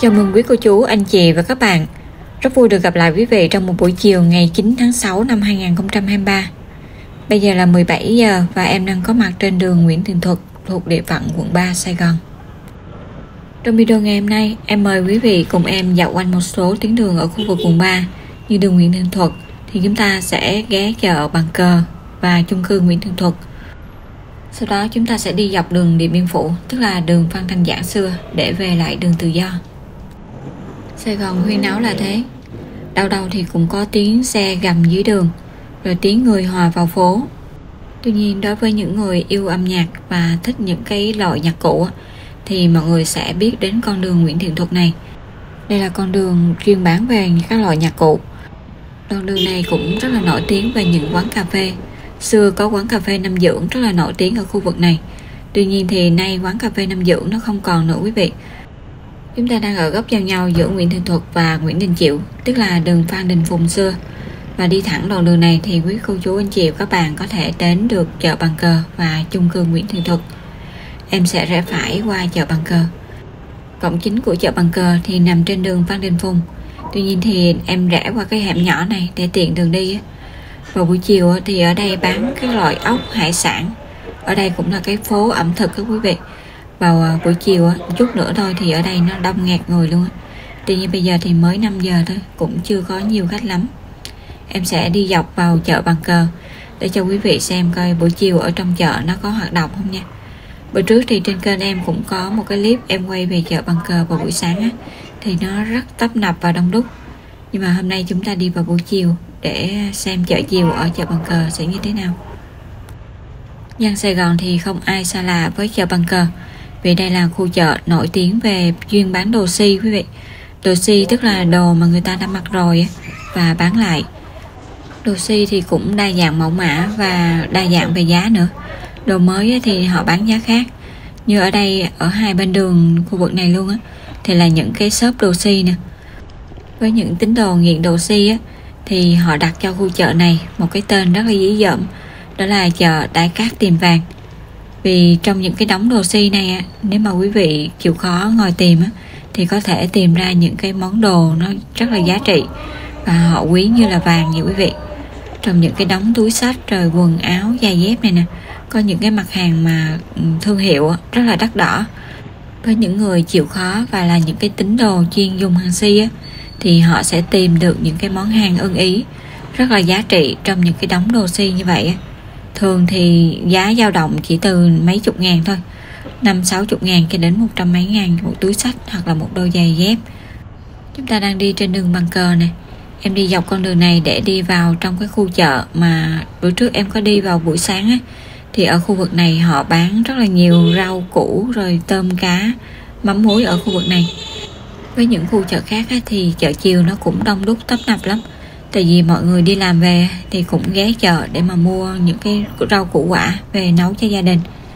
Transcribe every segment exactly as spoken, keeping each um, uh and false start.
Chào mừng quý cô chú, anh chị và các bạn. Rất vui được gặp lại quý vị trong một buổi chiều ngày chín tháng sáu năm hai nghìn không trăm hai mươi ba. Bây giờ là mười bảy giờ và em đang có mặt trên đường Nguyễn Thiện Thuật thuộc địa phận quận ba, Sài Gòn. Trong video ngày hôm nay, em mời quý vị cùng em dạo quanh một số tuyến đường ở khu vực quận ba như đường Nguyễn Thiện Thuật thì chúng ta sẽ ghé chợ Bàn Cờ và chung cư Nguyễn Thiện Thuật. Sau đó chúng ta sẽ đi dọc đường Điện Biên Phủ, tức là đường Phan Thanh Giản xưa để về lại đường Tự Do. Sài Gòn huyên náo là thế, đâu đâu thì cũng có tiếng xe gầm dưới đường, rồi tiếng người hòa vào phố. Tuy nhiên đối với những người yêu âm nhạc và thích những cái loại nhạc cụ thì mọi người sẽ biết đến con đường Nguyễn Thiện Thuật này. Đây là con đường chuyên bán về các loại nhạc cụ. Con đường này cũng rất là nổi tiếng về những quán cà phê. Xưa có quán cà phê Nam Dưỡng rất là nổi tiếng ở khu vực này. Tuy nhiên thì nay quán cà phê Nam Dưỡng nó không còn nữa quý vị. Chúng ta đang ở góc giao nhau giữa Nguyễn Thiện Thuật và Nguyễn Đình Chiểu, tức là đường Phan Đình Phùng xưa. Và đi thẳng đoạn đường này thì quý cô chú anh chị và các bạn có thể đến được chợ Bàn Cờ và chung cư Nguyễn Thiện Thuật. Em sẽ rẽ phải qua chợ Bàn Cờ. Cổng chính của chợ Bàn Cờ thì nằm trên đường Phan Đình Phùng. Tuy nhiên thì em rẽ qua cái hẻm nhỏ này để tiện đường đi. Vào buổi chiều thì ở đây bán các loại ốc, hải sản. Ở đây cũng là cái phố ẩm thực các quý vị. Vào buổi chiều một chút nữa thôi thì ở đây nó đông nghẹt người luôn. Tuy nhiên bây giờ thì mới năm giờ thôi, cũng chưa có nhiều khách lắm. Em sẽ đi dọc vào chợ Bàn Cờ để cho quý vị xem coi buổi chiều ở trong chợ nó có hoạt động không nha. Bữa trước thì trên kênh em cũng có một cái clip em quay về chợ Bàn Cờ vào buổi sáng á, thì nó rất tấp nập và đông đúc. Nhưng mà hôm nay chúng ta đi vào buổi chiều để xem chợ chiều ở chợ Bàn Cờ sẽ như thế nào. Dân Sài Gòn thì không ai xa lạ với chợ Bàn Cờ, vì đây là khu chợ nổi tiếng về chuyên bán đồ si quý vị. Đồ si tức là đồ mà người ta đã mặc rồi và bán lại. Đồ si thì cũng đa dạng mẫu mã và đa dạng về giá nữa. Đồ mới thì họ bán giá khác. Như ở đây, ở hai bên đường khu vực này luôn á, thì là những cái shop đồ si nè. Với những tín đồ nghiện đồ si á, thì họ đặt cho khu chợ này một cái tên rất là dí dỏm, đó là chợ Đại Cát Tìm Vàng. Vì trong những cái đống đồ si này á, nếu mà quý vị chịu khó ngồi tìm á, thì có thể tìm ra những cái món đồ nó rất là giá trị và họ quý như là vàng vậy quý vị. Trong những cái đống túi xách rồi quần áo, giày dép này nè, có những cái mặt hàng mà thương hiệu rất là đắt đỏ. Với những người chịu khó và là những cái tín đồ chuyên dùng hàng si á, thì họ sẽ tìm được những cái món hàng ưng ý rất là giá trị trong những cái đống đồ si như vậy á. Thường thì giá dao động chỉ từ mấy chục ngàn thôi, năm sáu chục ngàn cho đến một trăm mấy ngàn một túi xách hoặc là một đôi giày dép. Chúng ta đang đi trên đường Bàn Cờ này. Em đi dọc con đường này để đi vào trong cái khu chợ mà bữa trước em có đi vào buổi sáng á. Thì ở khu vực này họ bán rất là nhiều rau củ rồi tôm cá, mắm muối ở khu vực này. Với những khu chợ khác á, thì chợ chiều nó cũng đông đúc tấp nập lắm. Tại vì mọi người đi làm về thì cũng ghé chợ để mà mua những cái rau củ quả về nấu cho gia đình.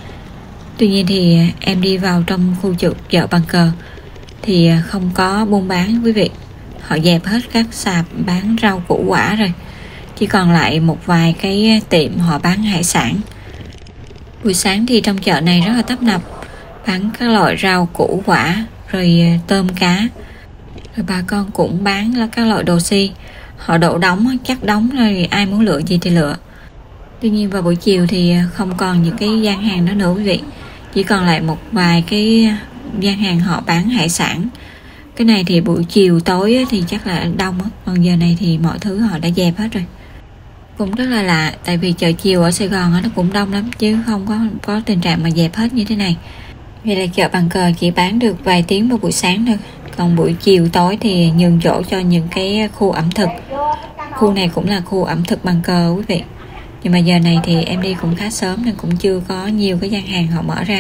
Tuy nhiên thì em đi vào trong khu chợ, chợ Bàn Cờ thì không có buôn bán quý vị. Họ dẹp hết các sạp bán rau củ quả rồi, chỉ còn lại một vài cái tiệm họ bán hải sản. Buổi sáng thì trong chợ này rất là tấp nập, bán các loại rau củ quả rồi tôm cá. Rồi bà con cũng bán là các loại đồ si. Họ đổ đóng, chắc đóng rồi ai muốn lựa gì thì lựa. Tuy nhiên vào buổi chiều thì không còn những cái gian hàng đó nữa quý vị. Chỉ còn lại một vài cái gian hàng họ bán hải sản. Cái này thì buổi chiều tối thì chắc là đông á. Còn giờ này thì mọi thứ họ đã dẹp hết rồi. Cũng rất là lạ, tại vì chợ chiều ở Sài Gòn nó cũng đông lắm, chứ không có, có tình trạng mà dẹp hết như thế này. Vì là chợ Bàn Cờ chỉ bán được vài tiếng vào buổi sáng thôi. Còn buổi chiều tối thì nhường chỗ cho những cái khu ẩm thực. Khu này cũng là khu ẩm thực Bàn Cờ quý vị. Nhưng mà giờ này thì em đi cũng khá sớm nên cũng chưa có nhiều cái gian hàng họ mở ra.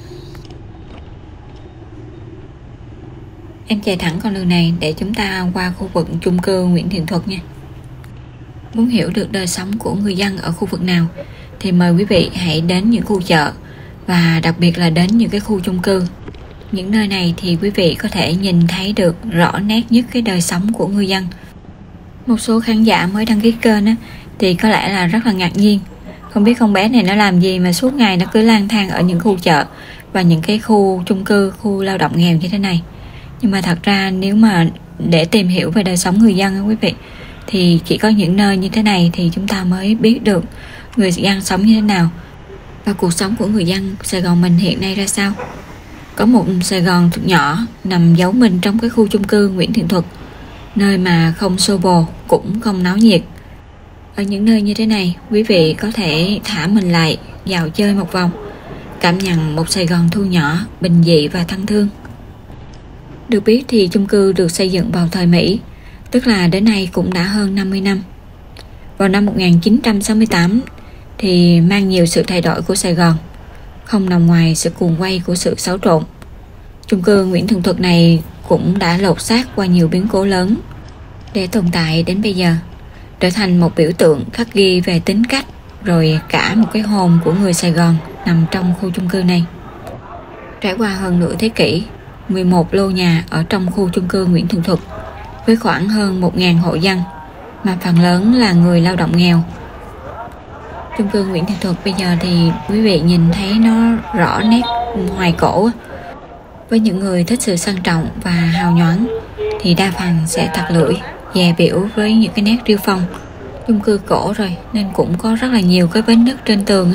Em chạy thẳng con đường này để chúng ta qua khu vực chung cư Nguyễn Thiện Thuật nha. Muốn hiểu được đời sống của người dân ở khu vực nào thì mời quý vị hãy đến những khu chợ và đặc biệt là đến những cái khu chung cư. Những nơi này thì quý vị có thể nhìn thấy được rõ nét nhất cái đời sống của người dân. Một số khán giả mới đăng ký kênh á, thì có lẽ là rất là ngạc nhiên. Không biết con bé này nó làm gì mà suốt ngày nó cứ lang thang ở những khu chợ và những cái khu chung cư, khu lao động nghèo như thế này. Nhưng mà thật ra nếu mà để tìm hiểu về đời sống người dân quý vị, thì chỉ có những nơi như thế này thì chúng ta mới biết được người dân sống như thế nào và cuộc sống của người dân Sài Gòn mình hiện nay ra sao. Có một Sài Gòn nhỏ nằm giấu mình trong cái khu chung cư Nguyễn Thiện Thuật, nơi mà không xô bồ cũng không náo nhiệt. Ở những nơi như thế này, quý vị có thể thả mình lại dạo chơi một vòng, cảm nhận một Sài Gòn thu nhỏ, bình dị và thân thương. Được biết thì chung cư được xây dựng vào thời Mỹ, tức là đến nay cũng đã hơn năm mươi năm. Vào năm một nghìn chín trăm sáu mươi tám thì mang nhiều sự thay đổi của Sài Gòn, không nằm ngoài sự cuồng quay của sự xáo trộn. Chung cư Nguyễn Thiện Thuật này cũng đã lột xác qua nhiều biến cố lớn để tồn tại đến bây giờ, trở thành một biểu tượng khắc ghi về tính cách rồi cả một cái hồn của người Sài Gòn nằm trong khu chung cư này. Trải qua hơn nửa thế kỷ, mười một lô nhà ở trong khu chung cư Nguyễn Thiện Thuật với khoảng hơn một nghìn hộ dân, mà phần lớn là người lao động nghèo. Chung cư Nguyễn Thiện Thuật bây giờ thì quý vị nhìn thấy nó rõ nét hoài cổ. Với những người thích sự sang trọng và hào nhoáng thì đa phần sẽ thật lưỡi, dè bỉu với những cái nét riêu phong. Chung cư cổ rồi nên cũng có rất là nhiều cái vết nứt trên tường.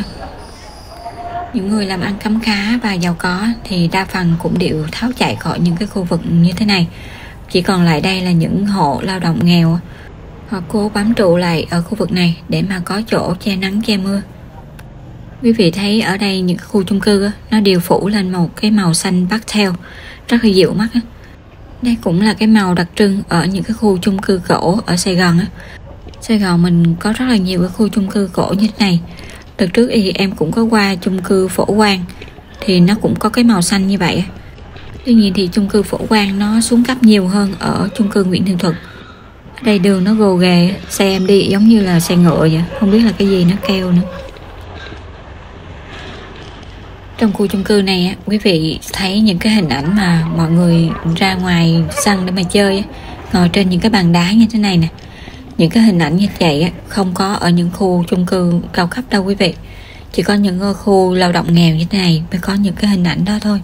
Những người làm ăn khấm khá và giàu có thì đa phần cũng đều tháo chạy khỏi những cái khu vực như thế này. Chỉ còn lại đây là những hộ lao động nghèo, họ cố bám trụ lại ở khu vực này để mà có chỗ che nắng che mưa. Quý vị thấy ở đây những khu chung cư nó đều phủ lên một cái màu xanh pastel rất là dịu mắt. Đây cũng là cái màu đặc trưng ở những cái khu chung cư cổ ở Sài Gòn. Sài Gòn mình có rất là nhiều cái khu chung cư cổ như thế này. Đợt trước thì em cũng có qua chung cư Phổ Quang thì nó cũng có cái màu xanh như vậy. Tuy nhiên thì chung cư Phổ Quang nó xuống cấp nhiều hơn ở chung cư Nguyễn Thiện Thuật. Ở đây đường nó gồ ghề, xe em đi giống như là xe ngựa vậy, không biết là cái gì nó kêu nữa. Trong khu chung cư này quý vị thấy những cái hình ảnh mà mọi người ra ngoài sân để mà chơi, ngồi trên những cái bàn đá như thế này nè. Những cái hình ảnh như vậy không có ở những khu chung cư cao cấp đâu quý vị. Chỉ có những khu lao động nghèo như thế này mới có những cái hình ảnh đó thôi.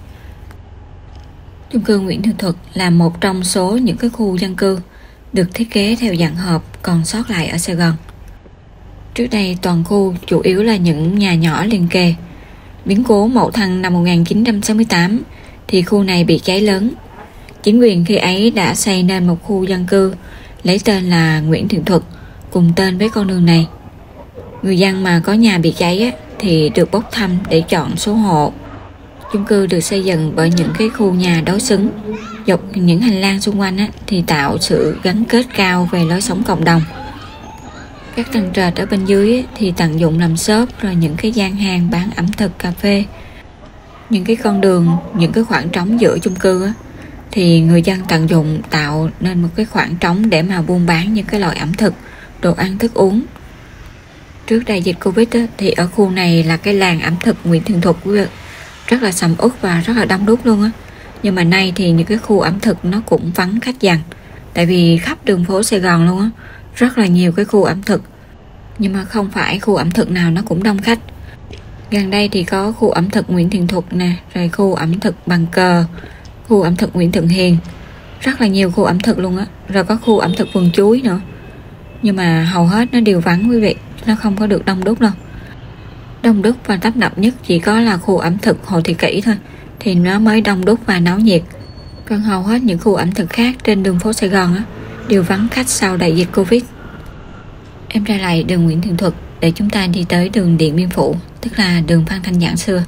Chung cư Nguyễn Thiện Thuật là một trong số những cái khu dân cư được thiết kế theo dạng hợp còn sót lại ở Sài Gòn. Trước đây toàn khu chủ yếu là những nhà nhỏ liền kề. Biến cố Mậu Thân năm một nghìn chín trăm sáu mươi tám thì khu này bị cháy lớn. Chính quyền khi ấy đã xây nên một khu dân cư lấy tên là Nguyễn Thiện Thuật, cùng tên với con đường này. Người dân mà có nhà bị cháy thì được bốc thăm để chọn số hộ. Chung cư được xây dựng bởi những cái khu nhà đối xứng. Dọc những hành lang xung quanh thì tạo sự gắn kết cao về lối sống cộng đồng. Các tầng trệt ở bên dưới thì tận dụng làm shop, rồi những cái gian hàng bán ẩm thực, cà phê. Những cái con đường, những cái khoảng trống giữa chung cư thì người dân tận dụng tạo nên một cái khoảng trống để mà buôn bán những cái loại ẩm thực, đồ ăn, thức uống. Trước đại dịch Covid thì ở khu này là cái làng ẩm thực Nguyễn Thiện Thuật rất là sầm uất và rất là đông đúc luôn á. Nhưng mà nay thì những cái khu ẩm thực nó cũng vắng khách dần, tại vì khắp đường phố Sài Gòn luôn á, rất là nhiều cái khu ẩm thực. Nhưng mà không phải khu ẩm thực nào nó cũng đông khách. Gần đây thì có khu ẩm thực Nguyễn Thiện Thuật nè, rồi khu ẩm thực Bằng Cờ, khu ẩm thực Nguyễn Thượng Hiền, rất là nhiều khu ẩm thực luôn á. Rồi có khu ẩm thực Vườn Chuối nữa. Nhưng mà hầu hết nó đều vắng quý vị, nó không có được đông đúc đâu. Đông đúc và tấp nập nhất chỉ có là khu ẩm thực Hồ Thị Kỷ thôi, thì nó mới đông đúc và náo nhiệt. Còn hầu hết những khu ẩm thực khác trên đường phố Sài Gòn á đều vắng khách sau đại dịch Covid. Em ra lại đường Nguyễn Thiện Thuật để chúng ta đi tới đường Điện Biên Phủ, tức là đường Phan Thanh Giảng xưa.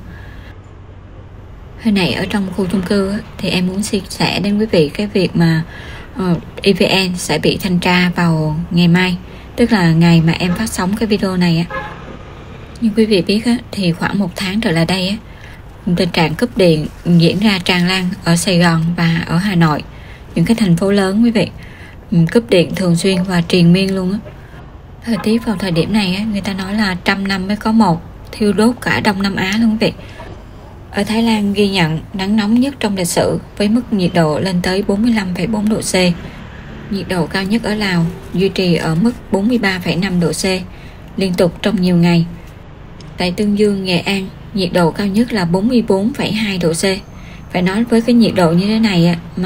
Hồi nãy ở trong khu chung cư á, thì em muốn chia sẻ đến quý vị cái việc mà uh, e vê en sẽ bị thanh tra vào ngày mai, tức là ngày mà em phát sóng cái video này á. Như quý vị biết á, thì khoảng một tháng trở lại đây á, tình trạng cúp điện diễn ra tràn lan ở Sài Gòn và ở Hà Nội, những cái thành phố lớn quý vị. Cúp điện thường xuyên và triền miên luôn á. Thời tiết vào thời điểm này á, người ta nói là trăm năm mới có một, thiêu đốt cả Đông Nam Á luôn quý vị. Ở Thái Lan ghi nhận nắng nóng nhất trong lịch sử với mức nhiệt độ lên tới bốn mươi lăm phẩy bốn độ C. Nhiệt độ cao nhất ở Lào duy trì ở mức bốn mươi ba phẩy năm độ C liên tục trong nhiều ngày. Tại Tương Dương, Nghệ An, nhiệt độ cao nhất là bốn mươi bốn phẩy hai độ C. Phải nói với cái nhiệt độ như thế này mà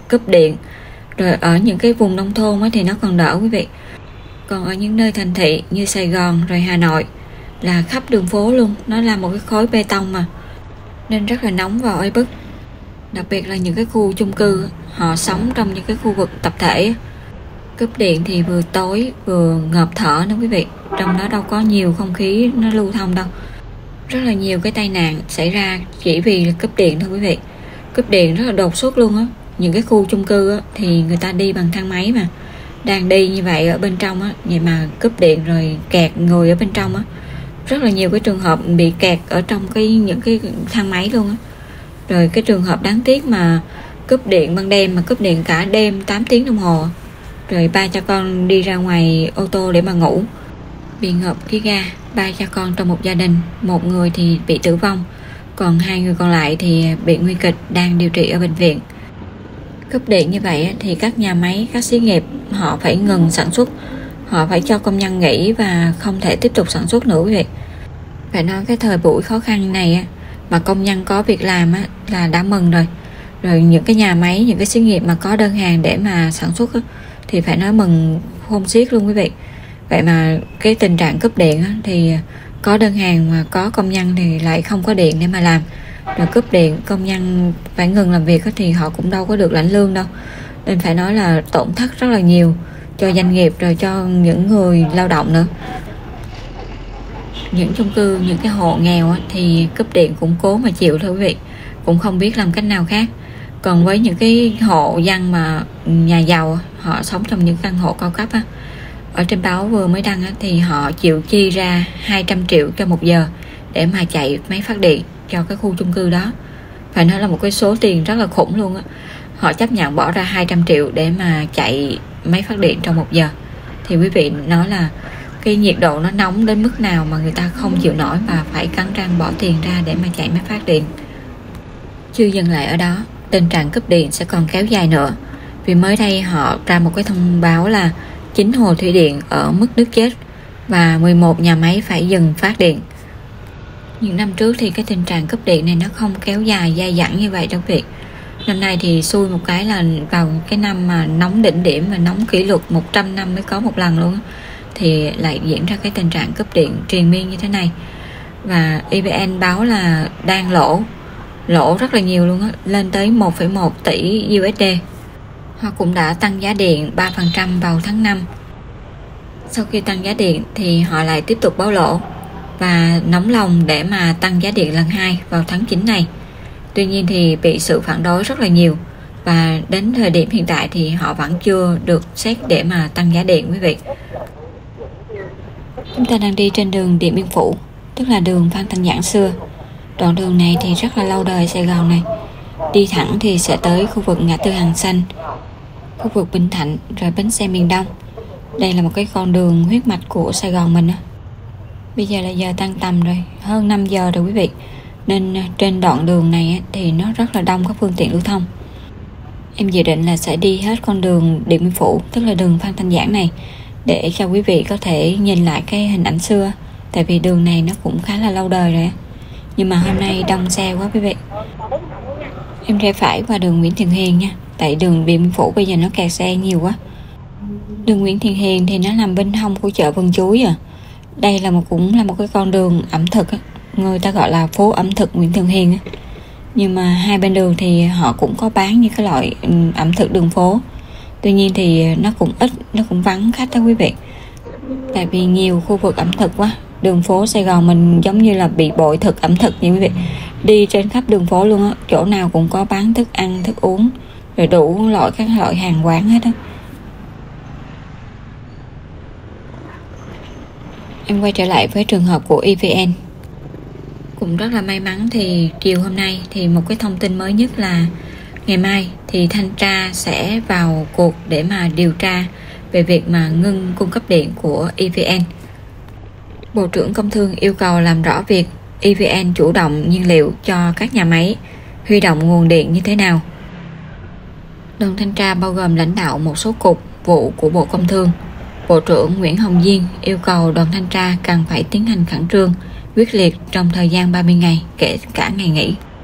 cúp điện. Rồi ở những cái vùng nông thôn á, thì nó còn đỡ quý vị. Còn ở những nơi thành thị như Sài Gòn rồi Hà Nội là khắp đường phố luôn, nó là một cái khối bê tông mà, nên rất là nóng và oi bức. Đặc biệt là những cái khu chung cư, họ sống trong những cái khu vực tập thể, cúp điện thì vừa tối vừa ngợp thở nữa quý vị. Trong đó đâu có nhiều không khí nó lưu thông đâu. Rất là nhiều cái tai nạn xảy ra chỉ vì là cúp điện thôi quý vị. Cúp điện rất là đột xuất luôn á. Những cái khu chung cư á, thì người ta đi bằng thang máy mà, đang đi như vậy ở bên trong á, vậy mà cúp điện rồi kẹt người ở bên trong á. Rất là nhiều cái trường hợp bị kẹt ở trong cái những cái thang máy luôn á. Rồi cái trường hợp đáng tiếc mà cúp điện ban đêm, mà cúp điện cả đêm tám tiếng đồng hồ, rồi ba cha con đi ra ngoài ô tô để mà ngủ, bị ngợp khí ga. Ba cha con trong một gia đình, một người thì bị tử vong, còn hai người còn lại thì bị nguy kịch, đang điều trị ở bệnh viện. Cúp điện như vậy thì các nhà máy, các xí nghiệp họ phải ngừng sản xuất, họ phải cho công nhân nghỉ và không thể tiếp tục sản xuất nữa quý vị. Phải nói cái thời buổi khó khăn này mà công nhân có việc làm là đã mừng rồi. Rồi những cái nhà máy, những cái xí nghiệp mà có đơn hàng để mà sản xuất thì phải nói mừng khôn xiết luôn quý vị. Vậy mà cái tình trạng cúp điện thì có đơn hàng mà có công nhân thì lại không có điện để mà làm. Rồi cúp điện, công nhân phải ngừng làm việc thì họ cũng đâu có được lãnh lương đâu. Nên phải nói là tổn thất rất là nhiều cho doanh nghiệp, rồi cho những người lao động nữa. Những chung cư, những cái hộ nghèo thì cúp điện cũng cố mà chịu thôi quý vị, cũng không biết làm cách nào khác. Còn với những cái hộ dân mà nhà giàu, họ sống trong những căn hộ cao cấp á, ở trên báo vừa mới đăng á, thì họ chịu chi ra hai trăm triệu cho một giờ để mà chạy máy phát điện cho cái khu chung cư đó. Phải nói là một cái số tiền rất là khủng luôn á. Họ chấp nhận bỏ ra hai trăm triệu để mà chạy máy phát điện trong một giờ. Thì quý vị nói là cái nhiệt độ nó nóng đến mức nào mà người ta không chịu nổi và phải cắn răng bỏ tiền ra để mà chạy máy phát điện. Chưa dừng lại ở đó, tình trạng cúp điện sẽ còn kéo dài nữa. Vì mới đây họ ra một cái thông báo là chín hồ thủy điện ở mức nước chết và mười một nhà máy phải dừng phát điện. Những năm trước thì cái tình trạng cúp điện này nó không kéo dài dai dẳng như vậy đâu quý vị. Năm nay thì xui một cái là vào cái năm mà nóng đỉnh điểm và nóng kỷ lục một trăm năm mới có một lần luôn, thì lại diễn ra cái tình trạng cúp điện triền miên như thế này. Và e vê en báo là đang lỗ, lỗ rất là nhiều luôn á, lên tới một phẩy một tỷ u ét đê. Họ cũng đã tăng giá điện ba phần trăm vào tháng năm. Sau khi tăng giá điện thì họ lại tiếp tục báo lỗ và nóng lòng để mà tăng giá điện lần hai vào tháng chín này. Tuy nhiên thì bị sự phản đối rất là nhiều, và đến thời điểm hiện tại thì họ vẫn chưa được xét để mà tăng giá điện quý vị. Chúng ta đang đi trên đường Điện Biên Phủ, tức là đường Phan Thanh Giản xưa. Đoạn đường này thì rất là lâu đời Sài Gòn này. Đi thẳng thì sẽ tới khu vực ngã tư Hàng Xanh, khu vực Bình Thạnh, rồi bến xe miền Đông. Đây là một cái con đường huyết mạch của Sài Gòn mình á. Bây giờ là giờ tan tầm rồi, hơn năm giờ rồi quý vị. Nên trên đoạn đường này thì nó rất là đông các phương tiện lưu thông. Em dự định là sẽ đi hết con đường Điện Biên Phủ, tức là đường Phan Thanh Giản này, để cho quý vị có thể nhìn lại cái hình ảnh xưa. Tại vì đường này nó cũng khá là lâu đời rồi. Nhưng mà hôm nay đông xe quá quý vị. Em rẽ phải qua đường Nguyễn Thiện Hiền nha. Tại đường Điện Biên Phủ bây giờ nó kẹt xe nhiều quá. Đường Nguyễn Thiện Hiền thì nó nằm bên hông của chợ Vườn Chuối à. Đây là một cũng là một cái con đường ẩm thực á. Người ta gọi là phố ẩm thực Nguyễn Thiện Hiền á. Nhưng mà hai bên đường thì họ cũng có bán những cái loại ẩm thực đường phố. Tuy nhiên thì nó cũng ít, nó cũng vắng khách đó quý vị. Tại vì nhiều khu vực ẩm thực quá. Đường phố Sài Gòn mình giống như là bị bội thực ẩm thực như quý vị. Đi trên khắp đường phố luôn á, chỗ nào cũng có bán thức ăn, thức uống, rồi đủ loại các loại hàng quán hết á. Em quay trở lại với trường hợp của e vê en. Cũng rất là may mắn thì chiều hôm nay thì một cái thông tin mới nhất là ngày mai thì thanh tra sẽ vào cuộc để mà điều tra về việc mà ngưng cung cấp điện của e vê en. Bộ trưởng Công Thương yêu cầu làm rõ việc e vê en chủ động nhiên liệu cho các nhà máy, huy động nguồn điện như thế nào. Đoàn thanh tra bao gồm lãnh đạo một số cục vụ của Bộ Công Thương. Bộ trưởng Nguyễn Hồng Diên yêu cầu đoàn thanh tra cần phải tiến hành khẩn trương, quyết liệt trong thời gian ba mươi ngày kể cả ngày nghỉ.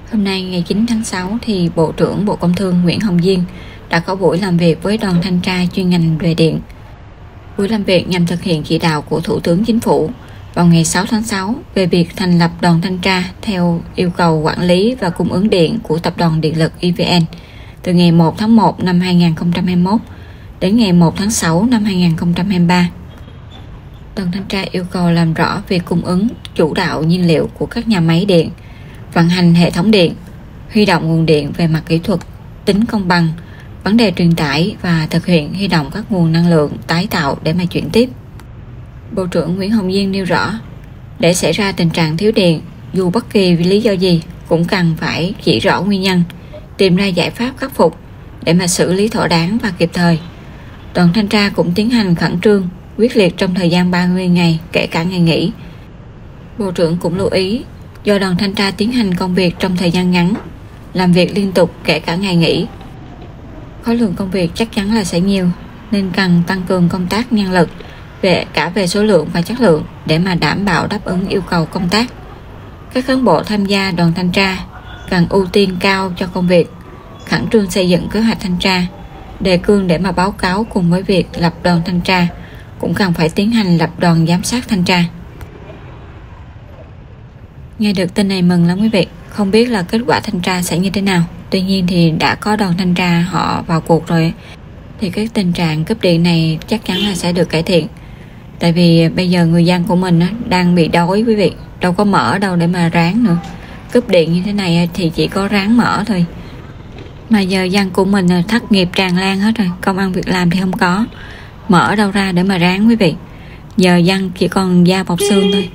Hôm nay ngày chín tháng sáu thì Bộ trưởng Bộ Công Thương Nguyễn Hồng Diên đã có buổi làm việc với đoàn thanh tra chuyên ngành về điện. Buổi làm việc nhằm thực hiện chỉ đạo của Thủ tướng Chính phủ vào ngày sáu tháng sáu về việc thành lập đoàn thanh tra theo yêu cầu quản lý và cung ứng điện của Tập đoàn Điện lực e vê en từ ngày một tháng một năm hai nghìn không trăm hai mươi mốt đến ngày một tháng sáu năm hai nghìn không trăm hai mươi ba. Đoàn thanh tra yêu cầu làm rõ việc cung ứng chủ đạo nhiên liệu của các nhà máy điện, vận hành hệ thống điện, huy động nguồn điện về mặt kỹ thuật, tính công bằng, vấn đề truyền tải và thực hiện huy động các nguồn năng lượng tái tạo để mà chuyển tiếp. Bộ trưởng Nguyễn Hồng Diên nêu rõ, để xảy ra tình trạng thiếu điện, dù bất kỳ vì lý do gì cũng cần phải chỉ rõ nguyên nhân, tìm ra giải pháp khắc phục để mà xử lý thỏa đáng và kịp thời. Đoàn thanh tra cũng tiến hành khẩn trương, quyết liệt trong thời gian ba mươi ngày, kể cả ngày nghỉ. Bộ trưởng cũng lưu ý, do đoàn thanh tra tiến hành công việc trong thời gian ngắn, làm việc liên tục kể cả ngày nghỉ, khối lượng công việc chắc chắn là sẽ nhiều, nên cần tăng cường công tác nhân lực về cả về số lượng và chất lượng để mà đảm bảo đáp ứng yêu cầu công tác. Các cán bộ tham gia đoàn thanh tra cần ưu tiên cao cho công việc, khẩn trương xây dựng kế hoạch thanh tra, đề cương để mà báo cáo cùng với việc lập đoàn thanh tra, cũng cần phải tiến hành lập đoàn giám sát thanh tra. Nghe được tin này mừng lắm quý vị, không biết là kết quả thanh tra sẽ như thế nào. Tuy nhiên thì đã có đoàn thanh tra họ vào cuộc rồi, thì cái tình trạng cúp điện này chắc chắn là sẽ được cải thiện. Tại vì bây giờ người dân của mình đang bị đói quý vị, đâu có mỡ đâu để mà ráng nữa. Cúp điện như thế này thì chỉ có ráng mỡ thôi. Mà giờ dân của mình thất nghiệp tràn lan hết rồi, công ăn việc làm thì không có, mỡ đâu ra để mà ráng quý vị. Giờ dân chỉ còn da bọc xương thôi.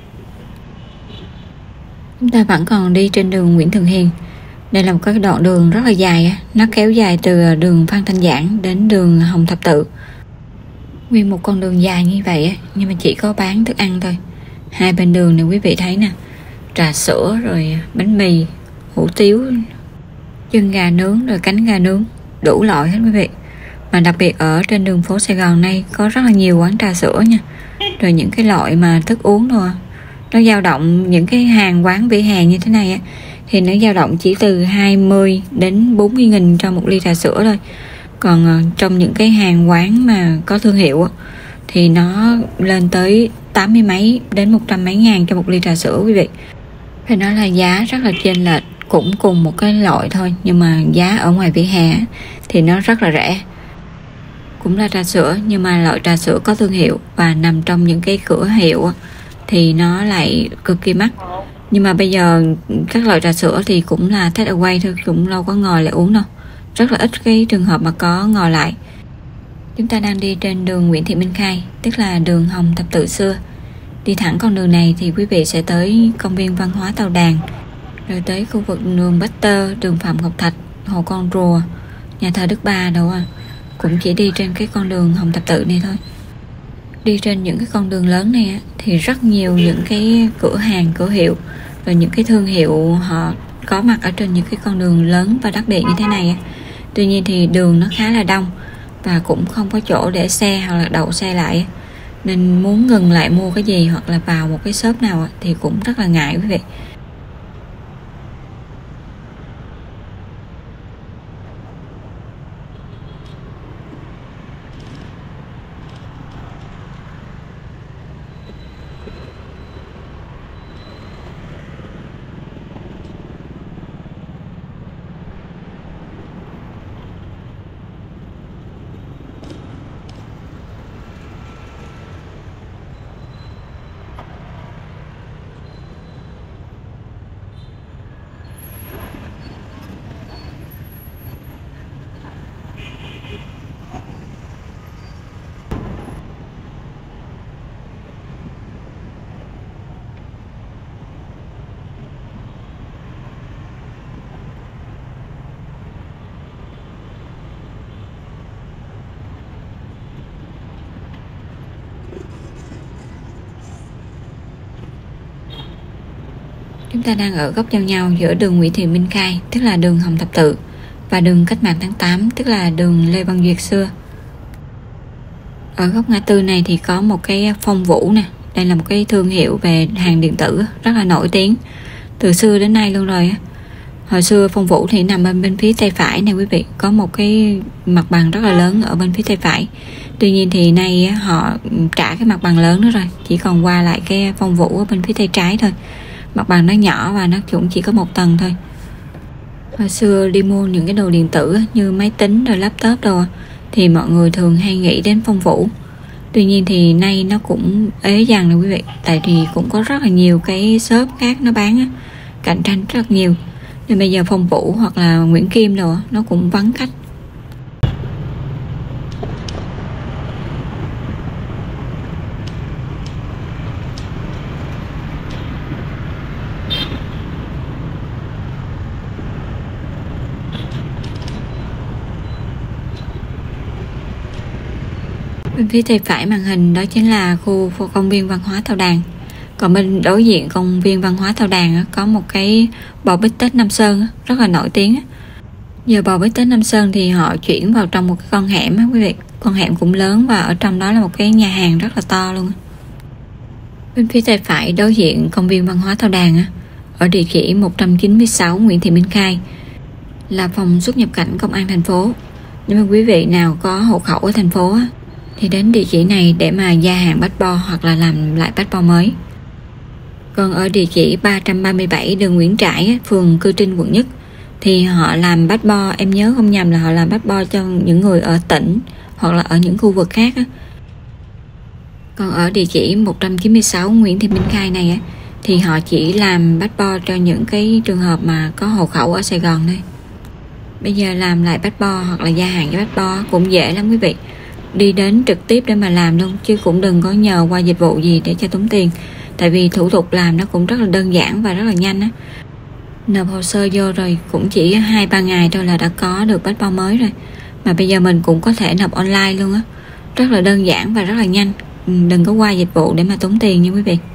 Chúng ta vẫn còn đi trên đường Nguyễn Thượng Hiền. Đây là một cái đoạn đường rất là dài, nó kéo dài từ đường Phan Thanh Giản đến đường Hồng Thập Tự. Nguyên một con đường dài như vậy, nhưng mà chỉ có bán thức ăn thôi. Hai bên đường này quý vị thấy nè, trà sữa rồi bánh mì, hủ tiếu, chân gà nướng rồi cánh gà nướng, đủ loại hết quý vị. Mà đặc biệt ở trên đường phố Sài Gòn này có rất là nhiều quán trà sữa nha. Rồi những cái loại mà thức uống thôi, nó dao động, những cái hàng quán vỉa hè như thế này á, thì nó dao động chỉ từ hai mươi đến bốn mươi nghìn cho một ly trà sữa thôi. Còn uh, trong những cái hàng quán mà có thương hiệu á, thì nó lên tới tám mươi mấy đến một trăm mấy ngàn cho một ly trà sữa quý vị. Phải nói là giá rất là chênh lệch, cũng cùng một cái loại thôi, nhưng mà giá ở ngoài vỉa hè thì nó rất là rẻ. Cũng là trà sữa nhưng mà loại trà sữa có thương hiệu và nằm trong những cái cửa hiệu thì nó lại cực kỳ mắc. Nhưng mà bây giờ các loại trà sữa thì cũng là take away thôi, cũng đâu có ngồi lại uống đâu. Rất là ít cái trường hợp mà có ngồi lại. Chúng ta đang đi trên đường Nguyễn Thị Minh Khai, tức là đường Hồng Thập Tự xưa. Đi thẳng con đường này thì quý vị sẽ tới công viên văn hóa Tàu Đàn, rồi tới khu vực đường Bách Tơ, đường Phạm Ngọc Thạch, Hồ Con Rùa, nhà thờ Đức Bà đâu à. Cũng chỉ đi trên cái con đường Hồng Thập Tự này thôi. Đi trên những cái con đường lớn này thì rất nhiều những cái cửa hàng, cửa hiệu và những cái thương hiệu họ có mặt ở trên những cái con đường lớn và đắc địa như thế này. Tuy nhiên thì đường nó khá là đông và cũng không có chỗ để xe hoặc là đậu xe lại, nên muốn ngừng lại mua cái gì hoặc là vào một cái shop nào thì cũng rất là ngại quý vị. Chúng ta đang ở góc giao nhau giữa đường Nguyễn Thị Minh Khai, tức là đường Hồng Thập Tự, và đường Cách mạng tháng tám, tức là đường Lê Văn Duyệt xưa. Ở góc ngã tư này thì có một cái Phong Vũ nè. Đây là một cái thương hiệu về hàng điện tử rất là nổi tiếng từ xưa đến nay luôn rồi. Hồi xưa Phong Vũ thì nằm bên bên phía tay phải nè quý vị, có một cái mặt bằng rất là lớn ở bên phía tay phải. Tuy nhiên thì nay họ trả cái mặt bằng lớn đó rồi, chỉ còn qua lại cái Phong Vũ ở bên phía tay trái thôi. Mặt bằng nó nhỏ và nó cũng chỉ có một tầng thôi. Hồi xưa đi mua những cái đồ điện tử như máy tính rồi laptop đồ thì mọi người thường hay nghĩ đến Phong Vũ. Tuy nhiên thì nay nó cũng ế dần nè quý vị, tại vì cũng có rất là nhiều cái shop khác nó bán á, cạnh tranh rất nhiều. Nên bây giờ Phong Vũ hoặc là Nguyễn Kim đồ nó cũng vắng khách. Bên phía tay phải màn hình đó chính là khu công viên văn hóa Thao Đàn. Còn bên đối diện công viên văn hóa Thao Đàn có một cái bò bít tết Nam Sơn rất là nổi tiếng. Giờ bò bít tết Nam Sơn thì họ chuyển vào trong một cái con hẻm quý vị. Con hẻm cũng lớn và ở trong đó là một cái nhà hàng rất là to luôn. Bên phía tay phải đối diện công viên văn hóa Thao Đàn ở địa chỉ một trăm chín mươi sáu Nguyễn Thị Minh Khai là phòng xuất nhập cảnh công an thành phố. Nếu mà quý vị nào có hộ khẩu ở thành phố thì đến địa chỉ này để mà gia hạn passport hoặc là làm lại passport mới. Còn ở địa chỉ ba trăm ba mươi bảy đường Nguyễn Trãi, phường Cư Trinh, quận Nhất thì họ làm passport, em nhớ không nhầm là họ làm passport cho những người ở tỉnh hoặc là ở những khu vực khác. Còn ở địa chỉ một trăm chín mươi sáu Nguyễn Thị Minh Khai này thì họ chỉ làm passport cho những cái trường hợp mà có hộ khẩu ở Sài Gòn thôi. Bây giờ làm lại passport hoặc là gia hạn cho passport cũng dễ lắm quý vị. Đi đến trực tiếp để mà làm luôn, chứ cũng đừng có nhờ qua dịch vụ gì để cho tốn tiền. Tại vì thủ tục làm nó cũng rất là đơn giản và rất là nhanh á. Nộp hồ sơ vô rồi cũng chỉ hai ba ngày thôi là đã có được passport mới rồi. Mà bây giờ mình cũng có thể nộp online luôn á. Rất là đơn giản và rất là nhanh. Đừng có qua dịch vụ để mà tốn tiền nha quý vị.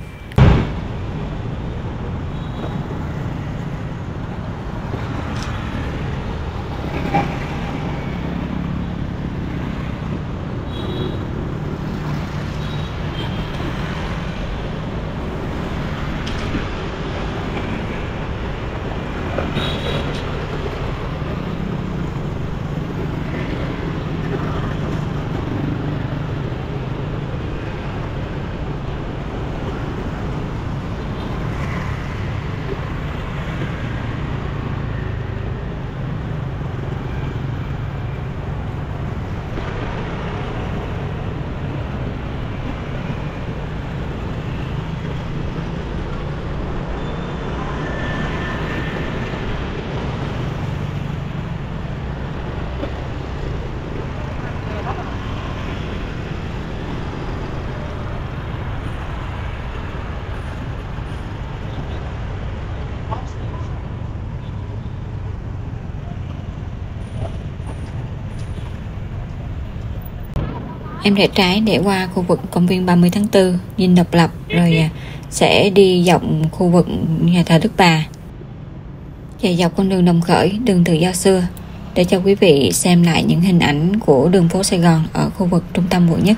Em rẽ trái để qua khu vực công viên ba mươi tháng tư, Dinh Độc Lập, rồi sẽ đi dọc khu vực nhà thờ Đức Bà, chạy dọc con đường Đồng Khởi, đường tự do xưa, để cho quý vị xem lại những hình ảnh của đường phố Sài Gòn ở khu vực trung tâm quận Nhất.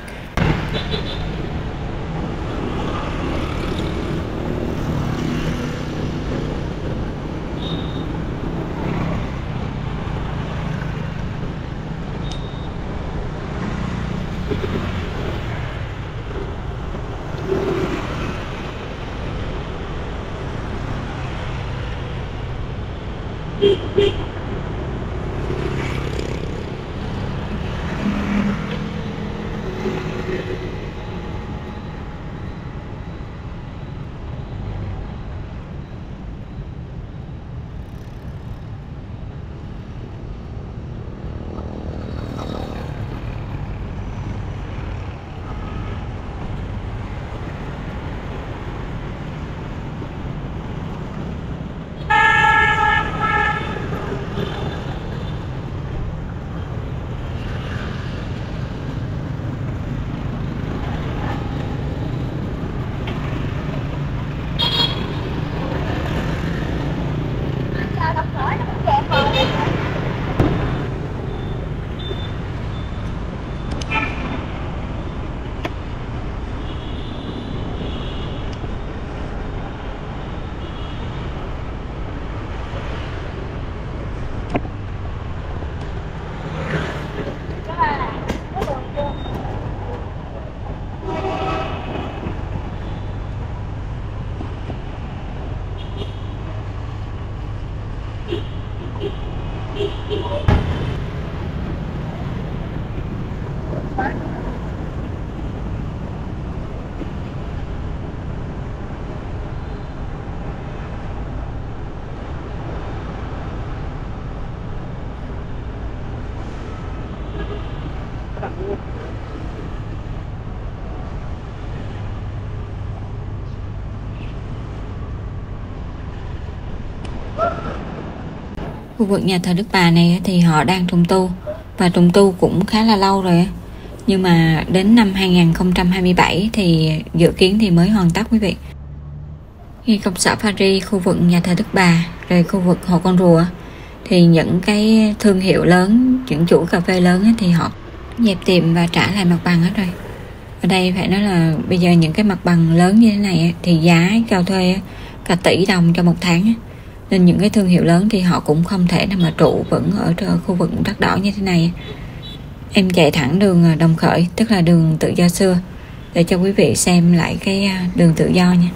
Khu vực nhà thờ Đức Bà này thì họ đang trùng tu, và trùng tu cũng khá là lâu rồi, nhưng mà đến năm hai nghìn không trăm hai mươi bảy thì dự kiến thì mới hoàn tất quý vị. Khi công sở Paris, khu vực nhà thờ Đức Bà, rồi khu vực Hồ Con Rùa, thì những cái thương hiệu lớn, những chủ cà phê lớn thì họ dẹp tiệm và trả lại mặt bằng hết rồi. Ở đây phải nói là bây giờ những cái mặt bằng lớn như thế này thì giá cho thuê cả tỷ đồng cho một tháng, nên những cái thương hiệu lớn thì họ cũng không thể nào mà trụ vững ở khu vực Đắt Đỏ như thế này. Em chạy thẳng đường Đồng Khởi, tức là đường tự do xưa, để cho quý vị xem lại cái đường tự do nha.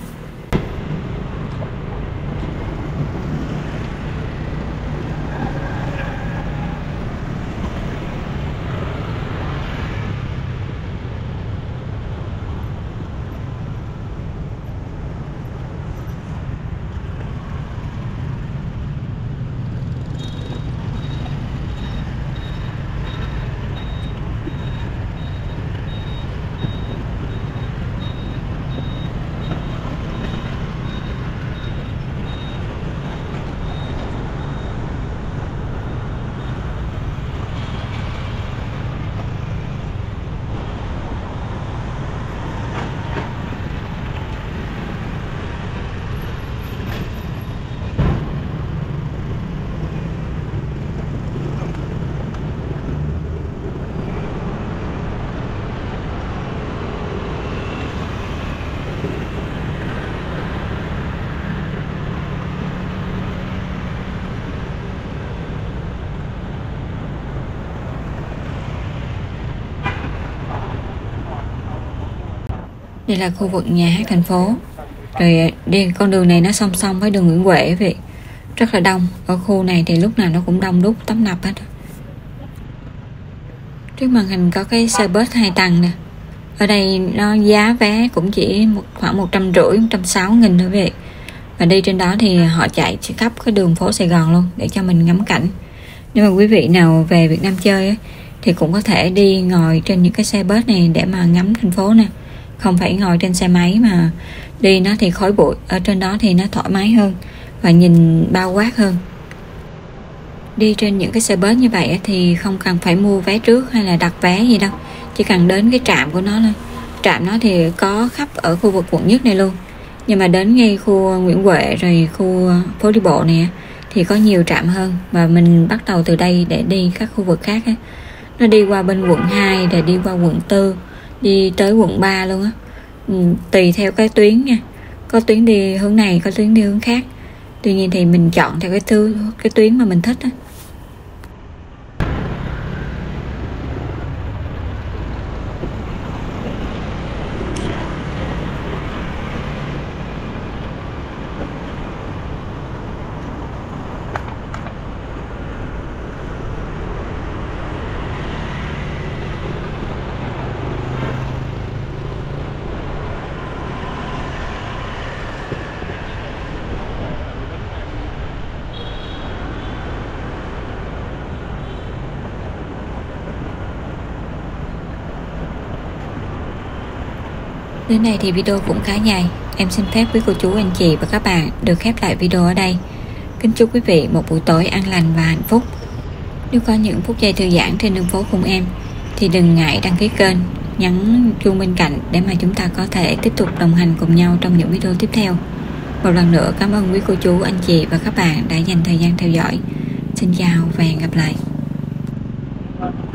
Đây là khu vực nhà hát thành phố. Rồi đi con đường này nó song song với đường Nguyễn Huệ vậy. Rất là đông. Ở khu này thì lúc nào nó cũng đông đúc tấp nập hết. Trước màn hình có cái xe bus hai tầng nè. Ở đây nó giá vé cũng chỉ một, khoảng một trăm rưỡi, một trăm sáu mươi nghìn thôi vậy. Và đi trên đó thì họ chạy khắp cái đường phố Sài Gòn luôn để cho mình ngắm cảnh. Nếu mà quý vị nào về Việt Nam chơi ấy, thì cũng có thể đi ngồi trên những cái xe bus này để mà ngắm thành phố nè. Không phải ngồi trên xe máy mà đi nó thì khói bụi. Ở trên đó thì nó thoải mái hơn và nhìn bao quát hơn. Đi trên những cái xe bus như vậy thì không cần phải mua vé trước hay là đặt vé gì đâu. Chỉ cần đến cái trạm của nó thôi. Trạm nó thì có khắp ở khu vực quận nhất này luôn. Nhưng mà đến ngay khu Nguyễn Huệ rồi khu phố đi bộ này thì có nhiều trạm hơn. Và mình bắt đầu từ đây để đi các khu vực khác. Nó đi qua bên quận hai, rồi đi qua quận tư, đi tới quận ba luôn á. Ừ, tùy theo cái tuyến nha. Có tuyến đi hướng này, có tuyến đi hướng khác. Tuy nhiên thì mình chọn theo cái, thứ, cái tuyến mà mình thích á. Đến đây thì video cũng khá dài. Em xin phép quý cô chú, anh chị và các bạn được khép lại video ở đây. Kính chúc quý vị một buổi tối an lành và hạnh phúc. Nếu có những phút giây thư giãn trên đường phố cùng em thì đừng ngại đăng ký kênh, nhấn chuông bên cạnh để mà chúng ta có thể tiếp tục đồng hành cùng nhau trong những video tiếp theo. Một lần nữa cảm ơn quý cô chú, anh chị và các bạn đã dành thời gian theo dõi. Xin chào và hẹn gặp lại.